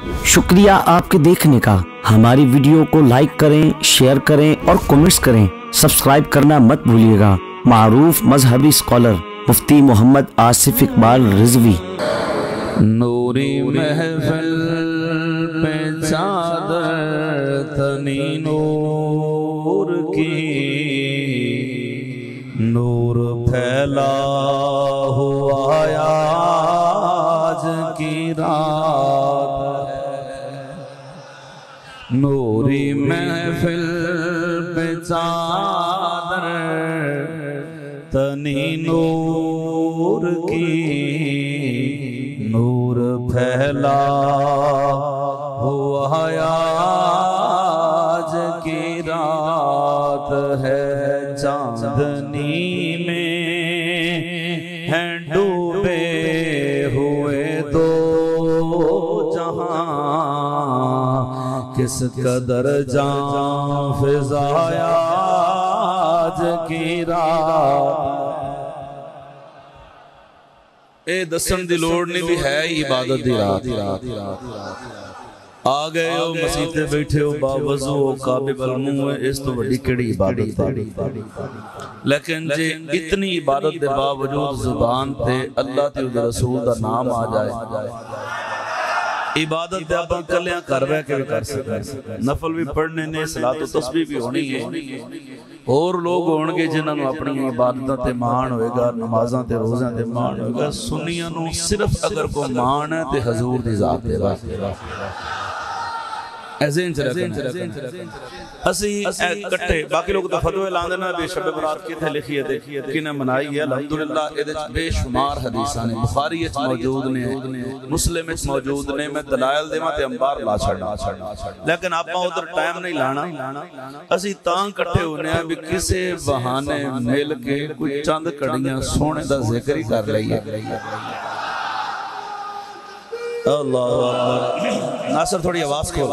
शुक्रिया आपके देखने का। हमारी वीडियो को लाइक करें, शेयर करें और कमेंट्स करें। सब्सक्राइब करना मत भूलिएगा। मारूफ मजहबी स्कॉलर मुफ्ती मोहम्मद आसिफ इकबाल रिजवी। नूरी महफिल पे चादर तनी नूर की, नूर फैला हुआ आज की रात है। नूरी महफिल पे चादर तनी नूर की, नूर फैला हुआ आज की रात है। चांदनी में हैं डूबे हुए दो जहां, किस कदर जान फिजाया आज की रात। ए दसन दी लोड़ नहीं भी है इबादत दी रात। आ गए हो मसीते बैठे हो बावजू हो काबे बल मुंह है, इस तो बड़ी केड़ी इबादत है। लेकिन जे इतनी इबादत दे बावजूद जुबान ते अल्लाह ते उदे रसूल दा नाम आ जाए, इबादत ते अपन कलियां कर रह के कर सकते। नफल भी पढ़ने ने, सलात तस्बीह भी होनी है। और लोग होणगे जिन्हां नूं अपनी इबादतां ते मान होएगा, नमाज़ां ते रोज़ां ते मान होएगा। सुन्नियां नूं सिर्फ अगर को मान है ते हजूर दी ज़ात दे बस। असी कट्ठे बाकी लोग तो फतवे लांदे ना भी शब बरात किथे लिखी है, देखिए किने मनाई है। अल्हम्दुलिल्लाह इहदे च बेशुमार हदीसां ने, बुखारी च मौजूद ने, मुस्लिम च मौजूद ने। मैं दलाइल देवां ते अंबार ला छड़ना, लेकिन आपां उधर टाइम नहीं लाना। असी तां कट्ठे होने आ भी किसे बहाने मिल के कोई चंद घड़ियां सोहणे दा जिक्र ही कर लईए। अल्लाह नासर थोड़ी आवाज खोल।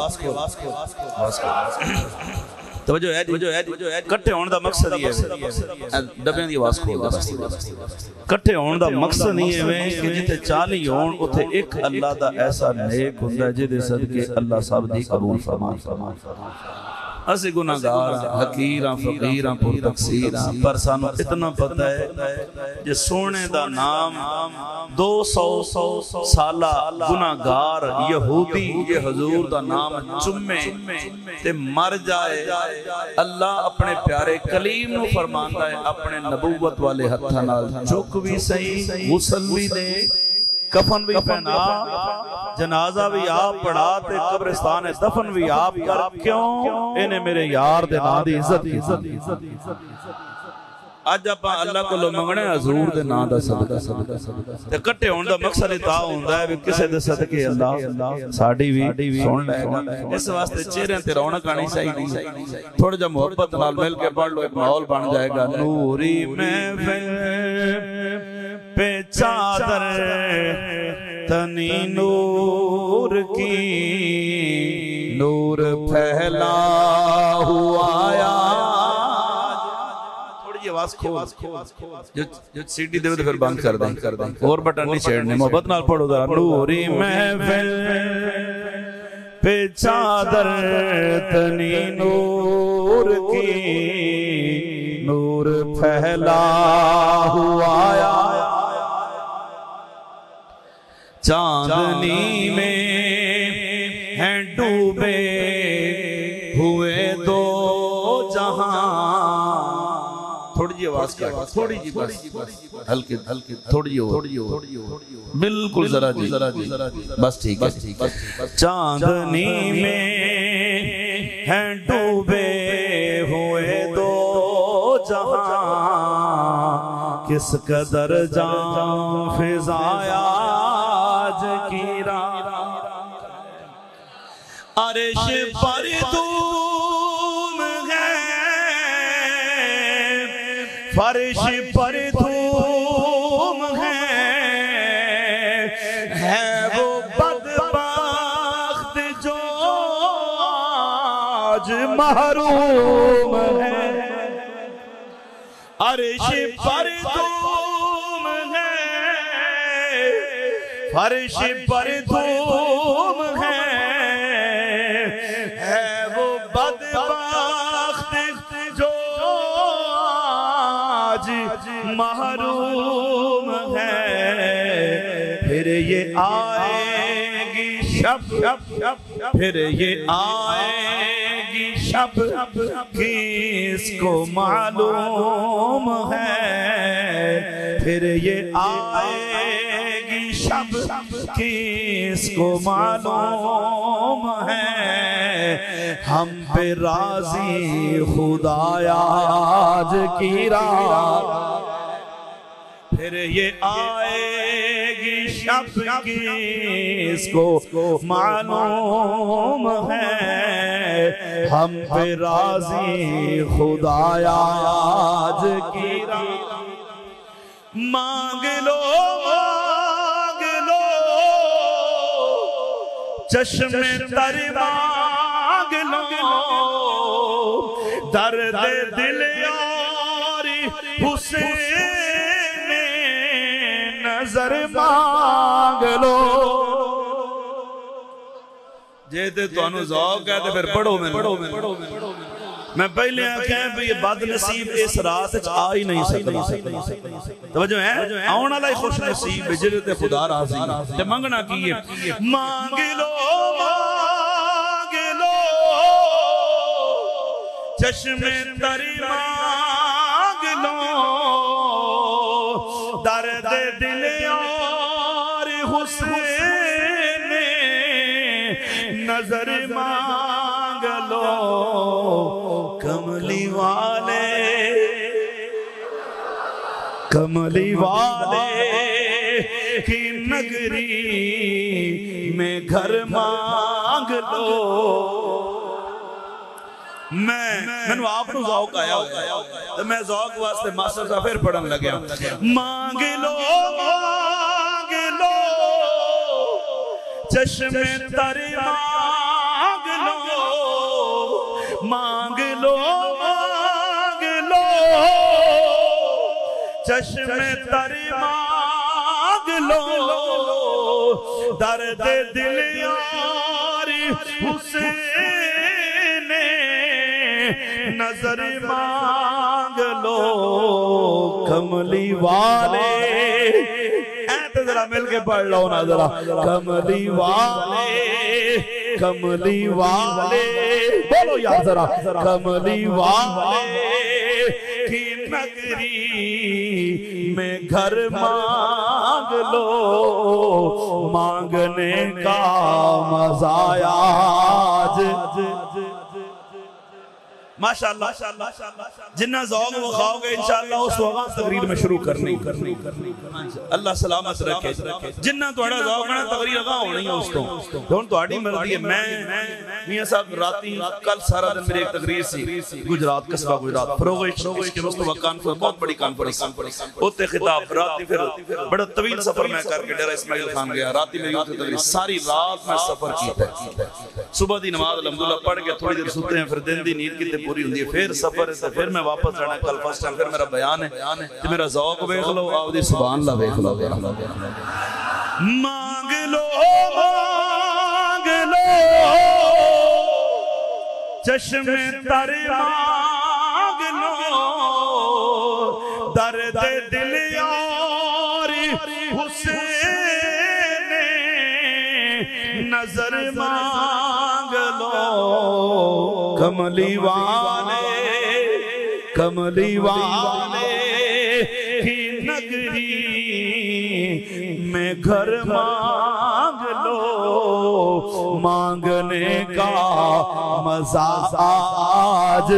तवज्जो है, कट्ठे होने दा मकसद ही है। डब्बियां दी आवाज खोल। कट्ठे होने दा मकसद नहीं है कि जिथे 40 होण उथे एक अल्लाह दा ऐसा नेक हुंदा जिहदे सदके अल्लाह सब दी कबूल फरमाए। असी गुनाहगार हकीर फकीर पुर तकसीर, पर सानू इतना पता है जे सोने दा नाम 200 साला गुनाहगार यहूदी ये हजूर दा नाम चुम्मे ते मर जाए, अल्लाह अपने प्यारे कलीम नू फरमांदा है अपने नबूवत वाले हत्थां नाल चुक भी सही, गुसल भी दे, कफन भी पहना, जनाजा भी आप पढ़ा ते कब्रिस्तान दफन भी आप कर। क्यों? इन्हें मेरे यार दे नाम दी इज्जत। अज आपां अल्लाह कोलों मंगणे हजूर दे नाम दा सदका। ते इकट्ठे होण दा मकसद ता हुंदा है कि किसे दे सदके अल्लाह साडी भी सुन लेगा। इस वास्ते चेहरे ते रौनक आनी चाहिए। थोड़ा जा मोहब्बत नाल मिल के पढ़ लो, एक माहौल बन जाएगा। नूरी महफिल पे चादर तनी नूर की, नूर फैला हुआ थोड़ी आवाज खोल। जो सीडी दे फिर बंद कर दें और बटन नहीं छेड़ने। मोहब्बत नाल पढ़ो जरा। नूरी महफिल पे चादर तनी नूर की, नूर फैला हुआ चांदनी में हैं डूबे हुए दो जहां। थोड़ी जी आवाज क्या, थोड़ी जी बस, हल्की थोड़ी बिल्कुल जरा जी बस, ठीक है। चांदनी में हैं डूबे हुए दो जहां, किस कदर जान फिजाया की रात। अर्श पर धूम है, फर्श पर धूम है वो बदबख्त जो आज महरूम है। अर्श पर धूम है, फर्श पर धूम है محروم ہے، پھر یہ آئے گی شب، پھر یہ آئے گی شب، کس کو معلوم ہے، پھر یہ آئے گی شب، کس کو معلوم ہے، ہم پہ راضی خدایا آج کی رات، پھر یہ آئے گی شب، کس کو معلوم ہے، ہم پہ راضی خدایا آج کی رات، مانگ لو مانگ لو چشم تر مانگ لو، درد دل یاری حسین نظر مانگ لو، جیتے تو انو ذوق ہے تو پھر پڑھو میں پہلے آنکھیں بھی یہ بد نصیب اس رات آ ہی نہیں سکتا، توجہ ہے آؤن علیہ خوش نصیب جلت خدا راضی تے منگنا کیے، مانگ لو چشم تری مانگ لو، درد دل یار حسین نظر مانگ لو، کملی والے کی نگری میں گھر مانگ لو، میں آپ کو ذوق آیا تو میں ذوق واسطے ماسٹر صاحب پھر پڑھن لگیا، مانگ لو چشم تر مانگ لو، مانگ لو چشم تر مانگ لو، درد دل یاری حسین نظر مانگ لو، کملی والے ایت ذرا مل کے پڑھ لو نا ذرا، کملی والے بولو یا ذرا، کملی والے کی نگری میں گھر مانگ لو، مانگنے کا مزہ آج ماشاءاللہ جنہ ذوق وہ کھاؤ گے انشاءاللہ اس وقت تقریر میں شروع کرنی اللہ سلامت رکھے، جنہ توڑا ذوق میں تقریر اگاں ہونی ہے اس تو دون توڑی مرضی ہے، میں میاں صاحب راتی کل سارا دن میرے ایک تقریر سی گجرات قصبہ گجرات فروغ عشق کے مصطفیٰ کانفرنس بہت بڑی کانفرنس ہوتے خطاب راتی پھر بڑا طویل سفر میں کر کے ڈیرہ اسماعیل خان گیا، راتی میری ہوتے تقریر ساری رات میں سفر کیتا ہے، صبح دی نماز الحمدللہ پڑھ کے تھوڑی دیر سوتے ہیں، پھر دن دی نیند کی پوری ہوندی ہے، پھر سفر ہے پھر میں واپس جانا کل فرسٹ ٹائم، پھر میرا بیان ہے کہ میرا ذوق بیخ لو آو دی سبحان اللہ بیخ لو، مانگ لو چشم تر مانگ لو، درد دل یاری حسین نظر مانگ لو، کملی والے کی نگری میں گھر مانگ لو، مانگنے کا مزہ آج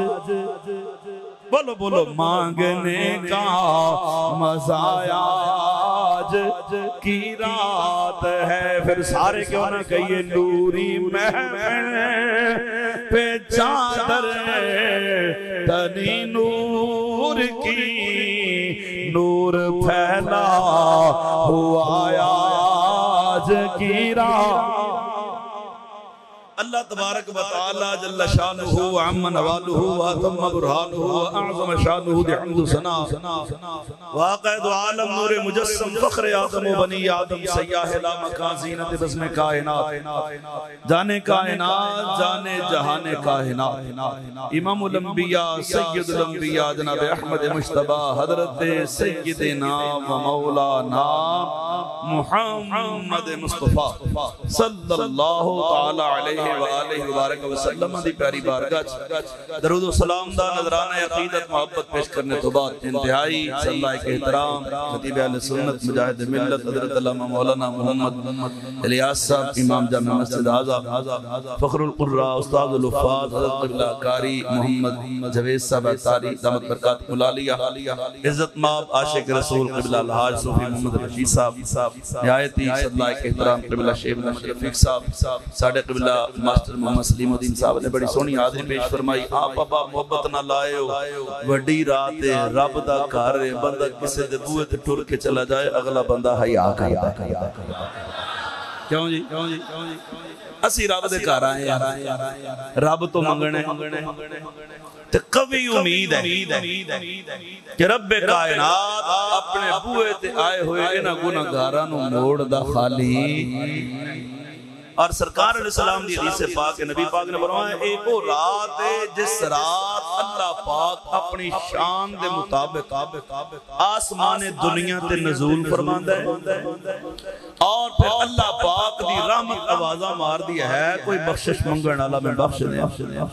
بولو مانگنے کا مزہ آج کی رات ہے، پھر سارے کیوں نہ کہیے نوری محفل پہ چادر تنی نور کی، نور پھیلا ہوا آج کی رات، اللہ تبارک و تعالی جل شانہ وعم نوالہ واتم برہانہ واعظم شانہ بحمد ثنا واقعد عالم نور مجسم فخر آدم و بنی آدم سیاہ لا مکان زینت بزم کائنات جانے کائنات جانے جہان کائنات امام الانبیاء سید الانبیاء جناب احمد مجتبی حضرت سیدنا و مولانا محمد مصطفیٰ صلی اللہ تعالی علیہ وآلہ وبارک وسلم دی پیاری بارگاہ درود و سلام دا نظرانہ عقیدت محبت پیش کرنے تو بعد انتہائی صلی اللہ کے احترام خطیب اہل سنت مجاہد ملت حضرت علامہ مولانا محمد الیاس صاحب امام جامع مسجد اعظم فخر القراء استاد الحفاظ حضرت قبلہ کاری محمد جوید صاحب اتاری دامت برکات ملالیہ عزت ماب عاشق رسول قبلہ الحاج صوفی محمد رشید صاحب نہایتی صلی اللہ کے احترام قبلہ شیخ محمد رفیق صاحب ساڑھے قبلہ ماسٹر محمد سلیم الدین صاحب نے بڑی سونی حاضری پیش فرمائی آپ ابا محبت نہ لائے ہو وڈی رات ہے رب دا گھر ہے بندہ کسے دے بوئے تے ٹر کے چلا جائے اگلا بندہ حیا کردا کیوں جی اسی رب دے گھر آئے ہیں رب تو منگنے تے قوی امید ہے کہ رب کائنات اپنے بوئے تے آئے ہوئے انہاں گناہگاراں نو موڑ دا خالی اور سرکار علیہ السلام دی حدیث پاک نبی پاک نے فرمایا ایک وہ رات ہے جس رات اللہ پاک اپنی شان دے مطابق آسمان دنیا تے نزول فرماندا ہے اور پھر اللہ پاک دی رحمت آوازاں مار دیا ہے کوئی بخشش منگن والا میں بخش دیا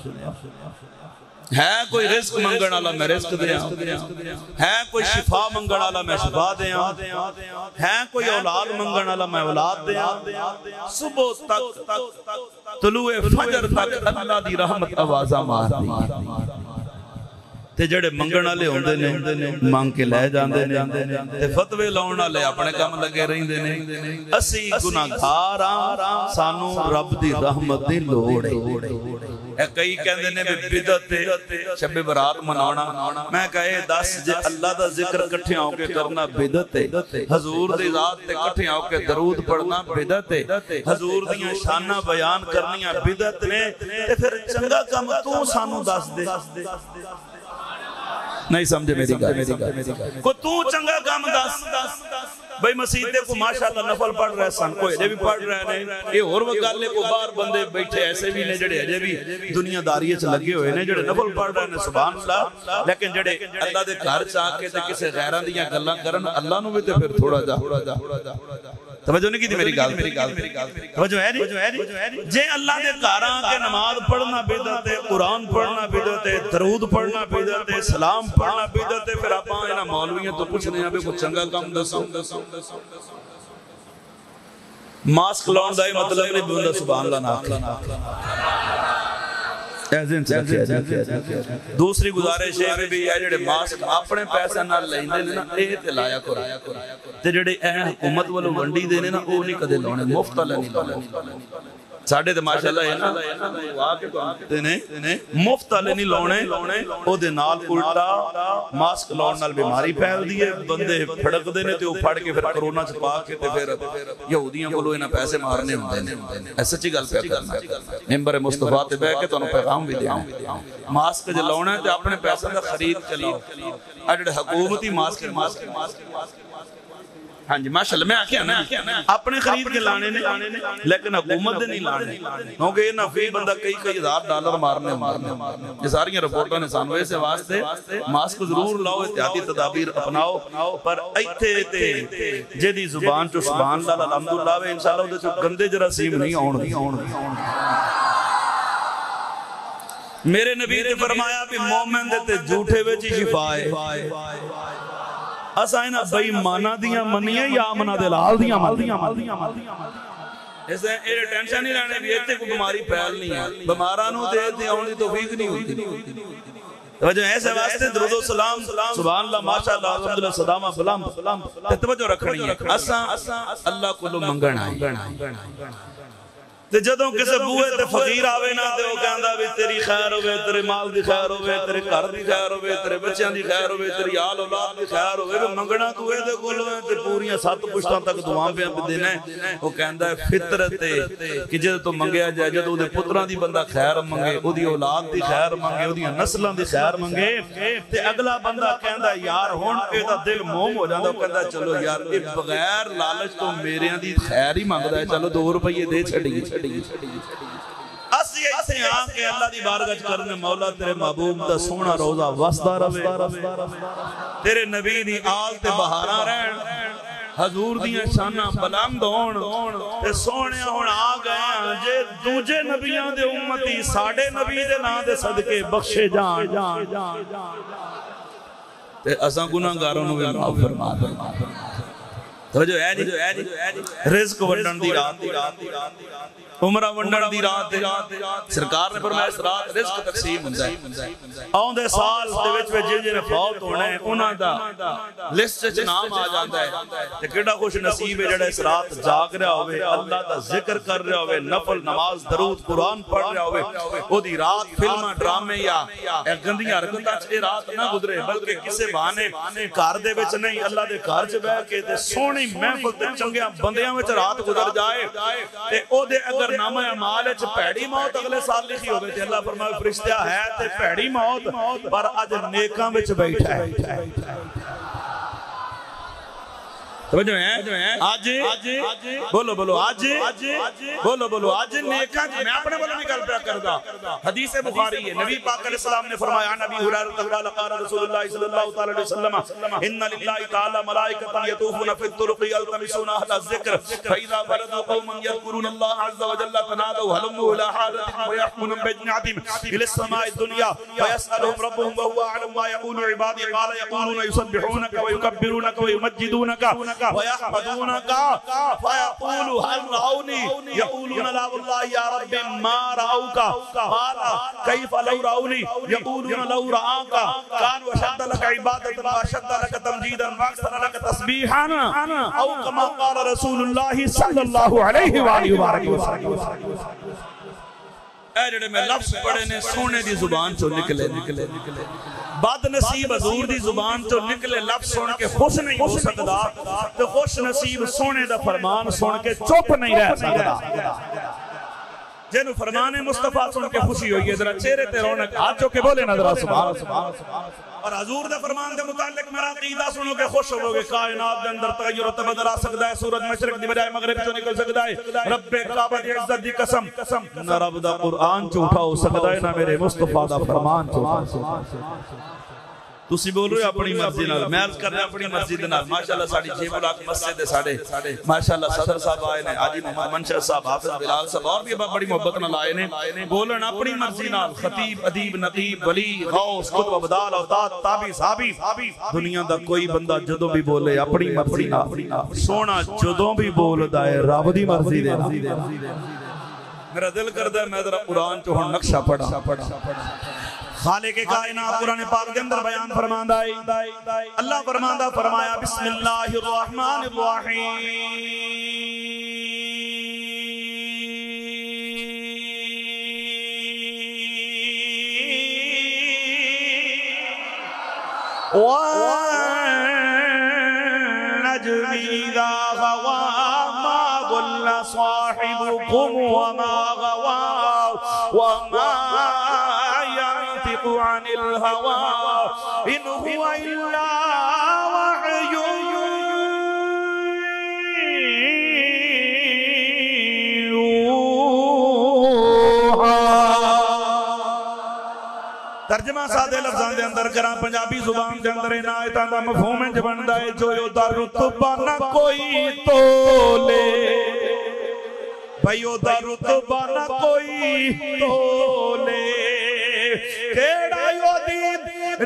ہے کوئی رزق منگن والا میں رزق دیا ہے کوئی شفا منگن والا میں شفا دیا ہے کوئی اولاد منگن والا میں اولاد دیا صبح تک طلوع فجر تک اللہ دی رحمت آوازاں مار دی تے جڑے منگن والے ہوندے نے مانگ کے لے جاندے نے تے فتوی لاون والے اپنے کام لگے رہندے نے اسی گناہگار ہاں سانو رب دی رحمت دی لوڑ ہے کئی کہندے نے بدعت شب برات مناونا میں کہے دس جے اللہ دا ذکر کٹھے ہو کے کرنا بدعت ہے حضور دی ذات تے کٹھے ہو کے درود پڑھنا بدعت ہے حضور دیاں شاناں بیان کرنیاں بدعت نے تے پھر چنگا کم تو سانو دس دے نہیں سمجھے میری گل کو تو چنگا کام دس بھئی مسیدے کو ماشاءاللہ نفل پڑھ رہے سن کوئی اجے بھی پڑھ رہے ہیں یہ اور وہ گل ہے کو باہر بندے بیٹھے ایسے بھی نے جڑے اجے بھی دنیا داری وچ لگے ہوئے نے جڑے نفل پڑھ رہے ہیں سبحان اللہ لیکن جڑے اللہ دے گھر چ کے تے کسے غیراں دیاں گلاں کرن اللہ نو بھی تے پھر تھوڑا جا توجہ نہیں کی تھی میری گل توجہ ہے نہیں جے اللہ دے گھر آ کے نماز پڑھنا بدعت ہے قرآن پڑھنا بدعت ہے درود پڑھنا بدعت ہے سلام پڑھنا بدعت ہے پھر اپاں انہاں مولویاں تو پوچھنے ہیں کوئی چنگا کام دسو ماسک لاؤن دا مطلب نہیں بندہ سبحان اللہ نہ دوسری گزارش ہے بھی یہ جڑے ماسک اپنے پیسے نہ لیندے نے نا اے تے لایا کرو تے جڑے اے حکومت والوں ونڈی دے نے نا او نہیں کدے لاونے مفت والا نہیں لاونے ساڈے تے ماشاءاللہ ہے نا وا کے تے نے مفت والے نہیں لاونے او دے نال الٹا ماسک لاون نال بیماری پھیلدی ہے بندے پھڑک دے نے تے او پھڑ کے پھر کرونا چ پا کے تے پھر یہودیاں کولوں انہاں پیسے مارنے ہوندے نے ایسا سچی گل پہ کرنا ممبر مصطفیٰ تے بیٹھ کے تانوں پیغام بھی دیاں ماسک جو لاونا ہے تے اپنے پیسے دا خرید کے لاؤ اے جڑے حکومتی ماسک ہاں جی ماشاءاللہ میں آکھیا نا اپنے خرید کے لانے نے لیکن حکومت دے نہیں لانے کیونکہ یہ نفی بندہ کئی ہزار ڈالر مارنے یہ ساری رپورٹوں نے سانوے سے واسطے ماسک ضرور لاؤ احتیاطی تدابیر اپناؤ پر ایتھے تے جیدی زبان چو سبحان اللہ الحمدللہ وے انشاءاللہ دے چو گندے جراثیم نہیں آن میرے نبی نے فرمایا بھی مومن دے تے جھوٹے وچ شفا ہے اسا انہاں بے ایماناں دیاں منیاں یا امنا دے لال دیاں منیاں اس نے اے ٹینشن نہیں لینے بھی ایتھے کوئی بیماری پھیل نہیں ہے بیماراں نو تے ایتھے آਉਣ دی توفیق نہیں ہوتی توجہ ایسے واسطے درود و سلام سبحان اللہ ماشاءاللہ الحمدللہ صدامہ بلند توجہ رکھنی ہے اسا اللہ کو منگن آئے تے جدوں کسے بوئے تے فقیر آوے نا تے وہ کہندا بھی تیری خیر ہوئے، تیرے مال دی خیر ہوئے، تیرے گھر دی خیر ہوئے، تیرے بچیاں دی خیر ہوئے، تیری آل اولاد دی خیر ہوئے، منگنا تو اے دے کول ہوئے تے پوریاں 7 پشتاں تک دعاں پہ دینا ہے۔ وہ کہندا ہے فطرت ہے کہ جدوں تو منگیا جائے، جدوں دے پتراں دی بندہ خیر منگے، او دی اولاد دی خیر منگے، او دی نسلاں دی خیر منگے تے اگلا بندہ کہندا یار ہن اے دا دل موم ہو جاندا، او کہندا چلو یار اے بغیر لالچ تو میریاں دی خیر ہی منگدا ہے، چلو 2 روپے دے چھڑی۔ اسی ایسے آن کے اللہ دی بارگاہ کرنے مولا تیرے محبوب دا سونا روزہ وسدا رہے، تیرے نبی دی آل تے بہاراں رہن، حضور دیاں شاناں بلند ہون تے سونے ہون آ گئے جے دوجے نبیاں دے امتی ساڑھے نبی دے نا دے صدقے بخشے جان تے اساں گناہگاراں نوں بھی معاف فرما دے۔ تو جو ہے جی رزق ونڈن دی رات، عمرہ ونڈن دی رات، سرکار نے فرمایا اس رات رزق تقسیم ہوندا ہے۔ آوندے سال دے وچ جن جن فوت ہونے انہاں دا لسٹ وچ نام آ جاندا ہے تے کیڑا خوش نصیب ہے جڑا اس رات جاگ رہا ہوئے، اللہ دا ذکر کر رہا ہوئے، نفل نماز درود قرآن پڑھ رہا ہوئے، او دی رات فلماں ڈرامے یا گندیاں حرکتاں وچ اے رات نہ گزرے بلکہ کسے بہانے گھر دے وچ نہیں اللہ دے گھر وچ بیٹھ کے تے سونی محفل تے چنگیاں بندیاں وچ رات گزر جائے تے او دے اگر نامہ اعمال وچ بھڑی موت اگلے سال لکھی ہوے تے اللہ فرمائے فرشتہ ہے تے بھڑی موت پر اج نیکاں وچ بیٹھا ہے۔ توجہ ہے آج بولو آج بولو آج نیکاں میں اپنے بولو نہیں گل پیا کردا، حدیث بخاری ہے، نبی پاک علیہ السلام نے فرمایا نبی حریرہ قال رسول اللہ صلی اللہ تعالی علیہ وسلم ان للہ تعالی ملائکۃ یطوفون فی الطرق یلتمسون اہل الذکر فاذا بردوا قوما یذکرون اللہ عز وجل تنادوا هلموا الى حاجتكم ويحكمون بجناحهم الى السماء الدنيا فيسألهم ربهم وهو اعلم ما يقول عبادي قال يقولون يسبحونك ويكبرونك ويمجدونك ويحمدونك فيقول هل رأوني يقولون لا والله يا رب ما رأوك قال كيف لو رأوني يقولون لو رآك كان وشد لك عبادة وشد لك تمجيدا واكثر لك تسبيحا او كما قال رسول الله صلى الله عليه وآله وسلم۔ اے جڑے میں لفظ پڑھے نے سونے دی زبان چو نکلے بد نصیب حضور دی زبان چو نکلے لفظ سن کے خوش نہیں ہو سکتا تو خوش نصیب سونے دا فرمان سن کے چپ نہیں رہ سکتا۔ جنہوں فرمان مصطفیٰ سن کے خوشی ہوئی ہے ذرا چہرے تے رونق ہاتھ جو کہ بولے نا ذرا سبحان اور حضور دے فرمان دے متعلق میرا عقیدہ سنو کہ خوش ہو گے کائنات دے اندر تغیر و تبدل آ سکتا ہے، سورج مشرق دی بجائے مغرب چوں نکل سکتا ہے، رب کعبہ دی عزت دی قسم نہ رب دا قرآن چوٹا ہو سکتا ہے نہ میرے مصطفیٰ دا فرمان چوٹا۔ تسی بول رہے اپنی مرضی نال، میں عرض کر رہا اپنی مرضی دے نال۔ ماشاءاللہ ساڑی جیب الاک مسجد ساڑے ماشاءاللہ صدر صاحب آئے نے، حاجی محمد منشا صاحب، حافظ بلال صاحب اور بھی بڑی محبت نال آئے نے، بولن اپنی مرضی نال، خطیب ادیب نقیب ولی غوث قطب ابدال اوتاد تابی صحابی دنیا دا کوئی بندہ جدوں بھی بولے اپنی مرضی نال، سونا جدوں بھی بولدا ہے رب دی مرضی دے نال۔ میرا دل کردا ہے میں ذرا قرآن چوں ہن نقشہ پڑھا۔ خالق کائنات قرآن پاک کے اندر بیان فرماندا ہے، اللہ فرماندا فرمایا بسم اللہ الرحمن الرحیم والنجم اذا غوا ما ضل صاحبكم وما غوا وما عن الهوى إن هو إلا وحي يوحى۔ ترجمہ سادے لفظاں دے اندر کراں، پنجابی زبان دے اندر انہاں آیتاں دا مفہوم انج بندا ہے جو دا رتبہ نہ کوئی تولے، بھئی او دا رتبہ نہ کوئی تولے، کیڑا یو دید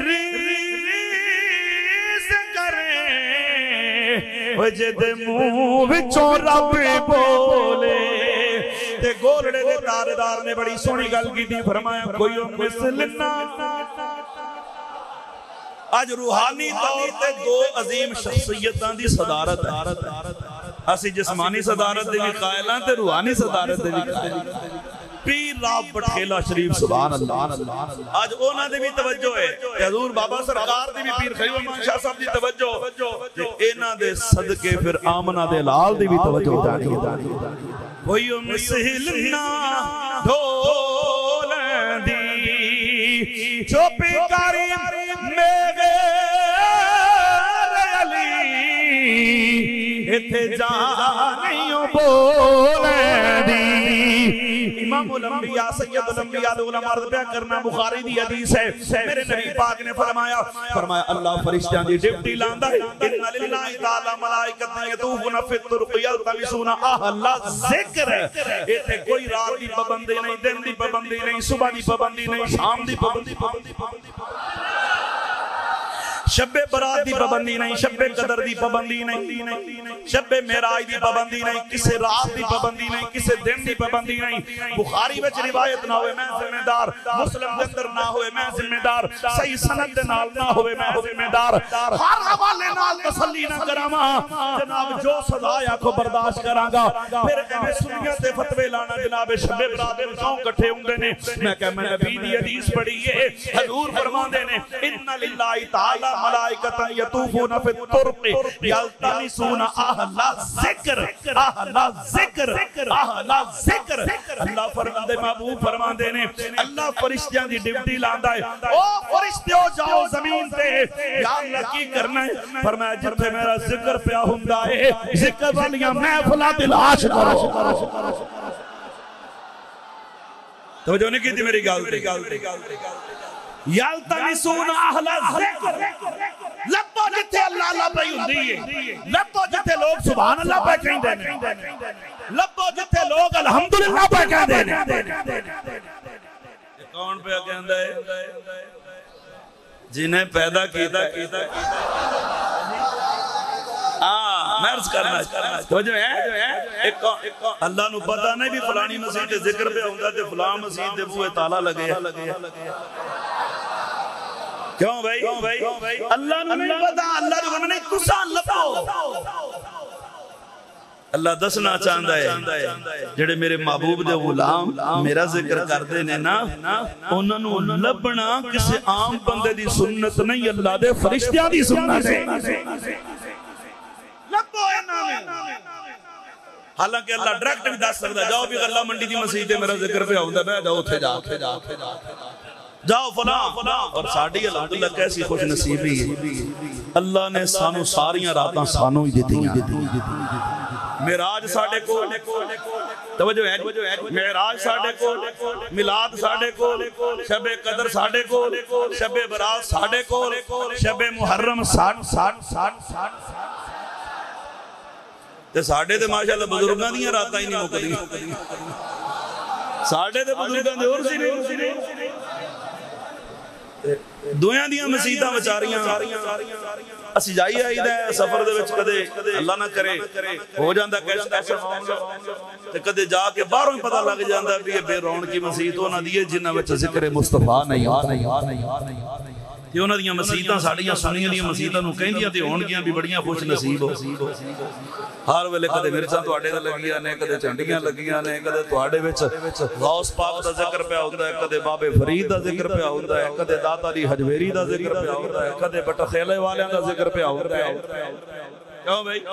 ریز کریں وجد منہ وچوں رب بولے۔ تے گولڑے دے تاردار نے بڑی سونی گل کی تھی، فرمایا کوئی مثلنا۔ آج روحانی طور تے دو عظیم شخصیتاں دی صدارت ہے، اسی جسمانی صدارت دے بھی قائل ہیں تے روحانی صدارت دے بھی قائل ہیں پیر راب بٹھیلا شریف سبحان اللہ آج اونا دے بھی توجہ ہے حضور بابا سرکار دے بھی پیر خلیل الرحمن شاہ صاحب دی توجہ اینا دے صدقے پھر آمنہ دے لال دی بھی توجہ جانی ہے کوئی مسہلنا ڈھولن دی چوپی کاری میرے اتھے جانیوں بولے دی امام الانبیاء سید الانبیاء دے علماء عرض بیان کرنا بخاری دی حدیث ہے میرے نبی پاک نے فرمایا اللہ فرشتیاں دی ڈیوٹی لاندا ہے ان للہ تعالی ملائکۃ یطوفون فی الطرق یلتمسون اہل ذکر اتھے کوئی رات دی پابندی نہیں دن دی پابندی نہیں صبح دی پابندی نہیں شام دی پابندی شب برات دی پابندی نہیں شب قدر دی پابندی نہیں شب معراج دی پابندی نہیں کسے رات دی پابندی نہیں کسے دن دی پابندی نہیں بخاری وچ روایت نہ ہوئے میں ذمہ دار مسلم دے اندر نہ ہوئے میں ذمہ دار صحیح سند دے نال نہ ہوئے میں ذمہ دار ہر حوالے نال تسلی نہ کراواں جناب جو سزا آکھو برداشت کراں گا پھر ایویں سنیت تے فتوی لانا جناب شب برات دے کیوں اکٹھے ہوندے نے میں کہ میں نبی دی حدیث پڑھی ہے حضور فرماندے نے ان للہ تعالی ملائکۃ یطوفون فی الطرق یلتمسون اہل ذکر اہل ذکر اہل ذکر اللہ فرماندے محبوب فرماندے نے اللہ فرشتیاں دی ڈیوٹی لاندا ہے او فرشتیو جاؤ زمین تے یا اللہ کی کرنا ہے فرمایا جتھے میرا ذکر پیا ہوندا ہے ذکر والیاں محفلاں تلاش کرو توجہ نہیں کی تھی میری گل تے یلتمسون اہل ذکر لبو جتھے اللہ اللہ پہ ہوندی ہے لبو جتھے لوگ سبحان اللہ پہ کہندے نے لبو جتھے لوگ الحمدللہ پہ کہندے نے کون پہ کہندا ہے جنہیں پیدا کیتا مرض کرنا توجہ ہے اللہ نو پتہ نہیں بھی فلانی مسیح تے ذکر پہ ہوندا تے فلان مسیح دے بوئے تالا لگے کیوں بھائی اللہ نو نہیں پتا اللہ جو فرمانے تساں لبو اللہ دسنا چاہندا ہے جڑے میرے محبوب دے غلام میرا ذکر کردے نے نا انہاں نو لبنا کسی عام بندے دی سنت نہیں اللہ دے فرشتیاں دی سنت ہے لبو انہاں میں حالانکہ اللہ ڈائریکٹ بھی دس سکدا جاؤ بھی غلہ منڈی دی مسجد تے میرا ذکر پہ ہوندا بہ جاؤ اوتھے جا جاؤ فلاں اور ساڑھی الحمدللہ کیسی خوش نصیبی ہے اللہ نے سانو ساریاں راتاں سانو ہی دیتی ہیں معراج ساڑھے کو توجہ ہے معراج ساڑھے کو میلاد ساڑھے کو شب قدر ساڑھے کو شب برات ساڑھے کو شب محرم تے ساڑھے تے ماشاءاللہ بزرگاں دیاں راتاں ہی نہیں مکدی ساڑھے تے بزرگاں دے اور سی نہیں دویاں دیاں مسیحتاں بچاریاں اسی جائی آئی دے سفر دے وچ کدے اللہ نہ کرے ہو جاندہ کیسا تے کدے جا کے باہروں ہی پتہ لگ جاندہ بھی یہ بے رون کی مسیحت ہونا دیئے جنہ وچ ذکر مصطفیٰ نہیں یہ انہاں دیاں مسیحتاں ساڑیاں سنیاں دیاں مسیحتاں نو کہیں دیاں تے ہونگیاں بھی بڑیاں خوش نصیب ہو ہر ویلے کدے مرچاں تواڈے تے لگیاں نے کدے چنڈیاں لگیاں نے کدے تواڈے وچ غوث پاک دا ذکر پیا ہوندا ہے کدے بابے فرید دا ذکر پیا ہوندا ہے کدے داتا علی حجویری دا ذکر پیا ہوندا ہے کدے بٹا خیلے والیاں دا ذکر پیا ہوندا ہے کیوں بھائی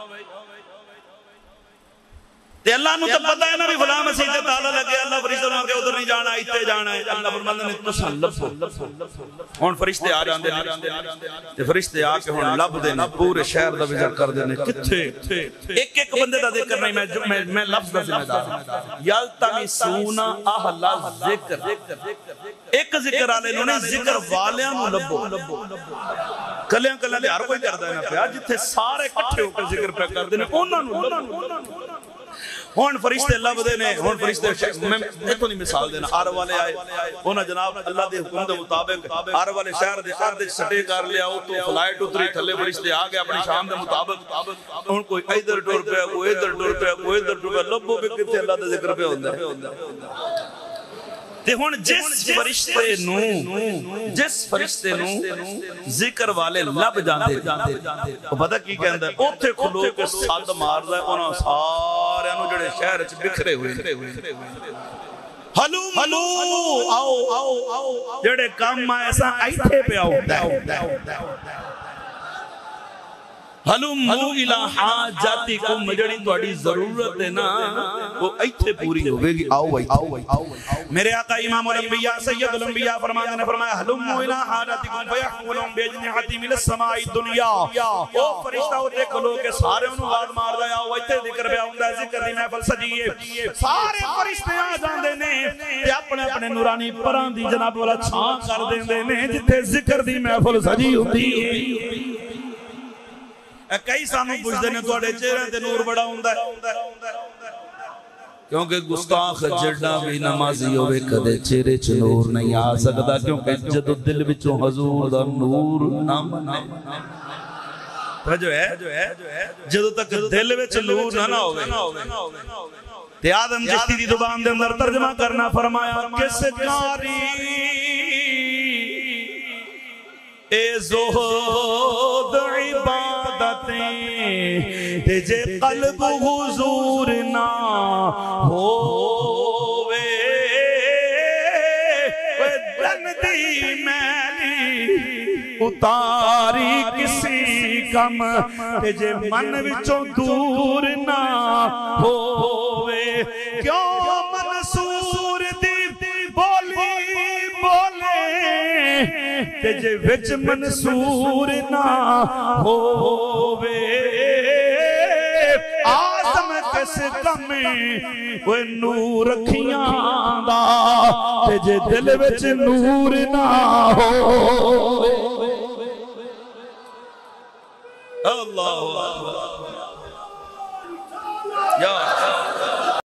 تے اللہ نو تے پتہ ہے نا بھی فلاں مسیح تے تالا لگے اللہ فرشتوں نے ادھر نہیں جانا ایتھے جانا ہے اللہ فرماندے نے تساں لبو ہن فرشتے آ جاندے نے تے فرشتے آ کے ہن لب دے نے پورے شہر دا وزٹ کر دے نے کتھے ایک ایک بندے دا ذکر نہیں میں لفظ دا ذمہ دار ہوں یلتمسون اہل ذکر ایک ذکر والے نو نے ذکر والیاں نو لبو کلیاں کلیاں تے ہر کوئی کردا ہے نا پیا جتھے سارے اکٹھے ہو کے ذکر پہ کردے نے انہاں نو لبو ہون فرشتے لب دے نے ہون فرشتے میں ایک نہیں مثال دینا آر والے آئے انہاں جناب اللہ دے حکم دے مطابق آر والے شہر دے آر دے سٹے کر لیا تو فلائٹ اتری تھلے فرشتے آگے اپنی شام دے مطابق ان کوئی ادھر ٹور پہ کوئی ادھر ٹور پہ کوئی ادھر ٹور پہ لبو بھی کتے اللہ دے ذکر پہ ہوندہ ہے تے ہن جس فرشتے نو ذکر والے لب جاندے او پتہ کی کہندا ہے اوتھے کھلو کے سد ماردا ہے انہاں سارے نو جڑے شہر وچ بکھرے ہوئے ہلو ہلو آؤ جڑے کام ایسا ایتھے پہ آؤ حلمو الہ حاجاتکم جڑی تواڈی ضرورت ہے نا وہ ایتھے پوری ہوے گی آؤ میرے آقا امام الانبیاء سید الانبیاء فرماتے نے فرمایا حلمو الہ حاجاتکم فیحملون باجنحتی من السماء الدنیا او فرشتہ ہوتے کھلو کے سارے انہوں آواز مار دیا آؤ ایتھے ذکر پہ آؤں ذکر دی محفل سجیے سارے فرشتے آ جاندے نے تے اپنے اپنے نورانی پراں دی جناب والا چھان کر دیندے نے جتھے ذکر دی محفل سجی ہوندی ہے کئی سانوں پوچھتے ہیں تواڈے چہرے تے نور بڑا ہوندا ہے کیونکہ گستاخ جڑا بھی نمازی ہوئے کدے چہرے چ نور نہیں آ سکتا کیونکہ جدو دل وچوں حضور دا نور نہ منے جو ہے جدو تک دل وچ نور نہ ہوئے تے آدم چشتی دی زبان دے اندر ترجمہ کرنا فرمایا کس کاری اے زہد عبادتیں تجھے قلب حضور نہ ہووے دندی میلی اتاری کسی کم تجھے من وچوں دور نہ ہووے کیوں منصور دی بولی بولے تجھے وچ منصور نہ ہووے آدم کس کمی وہ نور رکھیاں دا تجھے دل وچ نور نہ ہووے اللہ یا